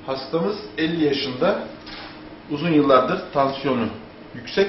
Hastamız 50 yaşında, uzun yıllardır tansiyonu yüksek.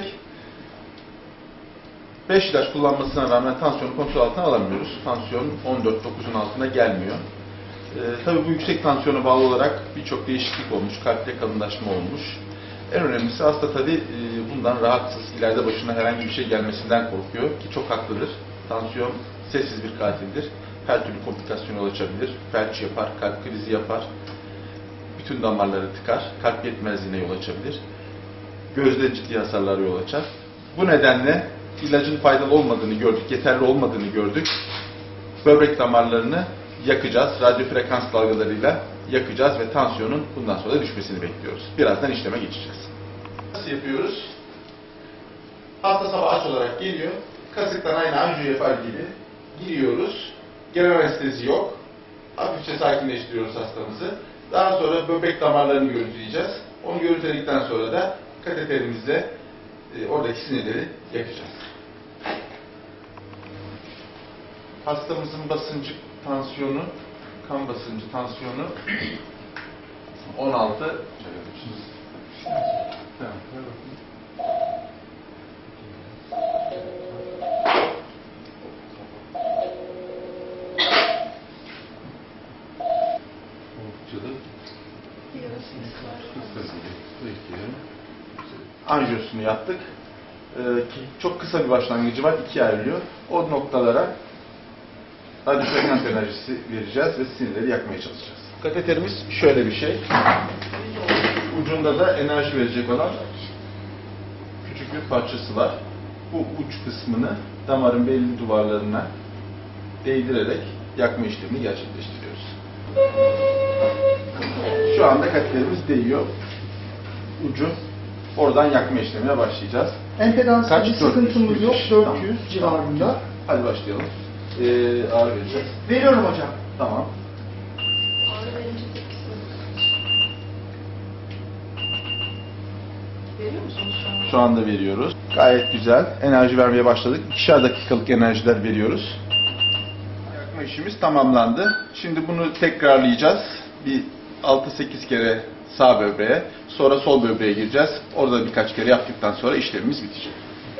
5 ilaç kullanmasına rağmen tansiyonu kontrol altına alamıyoruz. Tansiyon 14-9'un altına gelmiyor. Tabii bu yüksek tansiyona bağlı olarak birçok değişiklik olmuş, kalpte kalınlaşma olmuş. En önemlisi hasta tabii bundan rahatsız, ileride başına herhangi bir şey gelmesinden korkuyor ki çok haklıdır. Tansiyon sessiz bir katildir. Her türlü komplikasyona yol açabilir, felç yapar, kalp krizi yapar, bütün damarları tıkar, kalp yetmezliğine yol açabilir, gözde ciddi hasarlara yol açar. Bu nedenle ilacın faydalı olmadığını gördük, yeterli olmadığını gördük. Böbrek damarlarını yakacağız, radyo frekans dalgalarıyla yakacağız ve tansiyonun bundan sonra düşmesini bekliyoruz. Birazdan işleme geçeceğiz. Nasıl yapıyoruz? Hasta sabah aç olarak geliyor, kasıktan aynı anjiyo yapar gibi giriyoruz. Genel anestezi yok. Hafifçe sakinleştiriyoruz hastamızı. Daha sonra böbrek damarlarını görüntüleyeceğiz. Onu görüntüledikten sonra da kateterimizle oradaki sinirleri yakacağız. Hastamızın basıncı, tansiyonu, kan basıncı, tansiyonu 16. Anjiyosunu yaptık. Çok kısa bir başlangıcı var, ikiye ayrılıyor. O noktalara radyo frekans enerjisi vereceğiz ve sinirleri yakmaya çalışacağız. Kateterimiz şöyle bir şey. Ucunda da enerji verecek olan küçük bir parçası var. Bu uç kısmını damarın belli duvarlarına değdirerek yakma işlemini gerçekleştiriyoruz. Şu anda kateterimiz değiyor. Ucu. Oradan yakma işlemine başlayacağız. Empedansta bir sıkıntımız yok. 400 tamam. civarında. Hadi başlayalım. Ağrı vereceğiz. Veriyorum hocam. Tamam. Ağrı verince tepkisi veriyor musunuz şu an? Şu anda veriyoruz. Gayet güzel. Enerji vermeye başladık. 2'şer dakikalık enerjiler veriyoruz. Yakma işimiz tamamlandı. Şimdi bunu tekrarlayacağız. Bir 6-8 kere sağ böbreğe, sonra sol böbreğe gireceğiz. Orada birkaç kere yaptıktan sonra işlemimiz bitecek.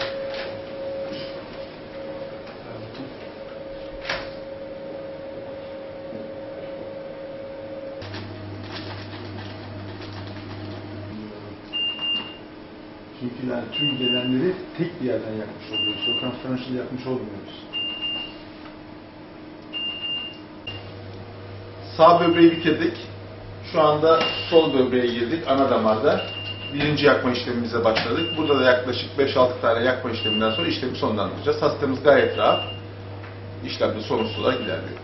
Çünkü yani tüm gelenleri tek bir yerden yakmış oluyoruz. O konferansı yakmış olmuyoruz. Sağ böbreği bitirdik. Şu anda sol böbreğe girdik. Ana damarda birinci yakma işlemimize başladık. Burada da yaklaşık 5-6 tane yakma işleminden sonra işlemi sonlandıracağız. Hastamız gayet rahat. İşlemde sorunsuz olarak ilerliyor.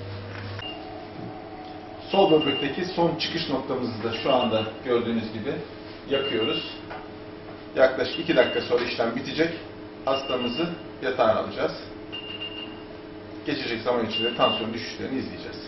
Sol böbrekteki son çıkış noktamızı da şu anda gördüğünüz gibi yakıyoruz. Yaklaşık 2 dakika sonra işlem bitecek. Hastamızı yatağına alacağız. Geçecek zaman içinde tansiyon düşüşlerini izleyeceğiz.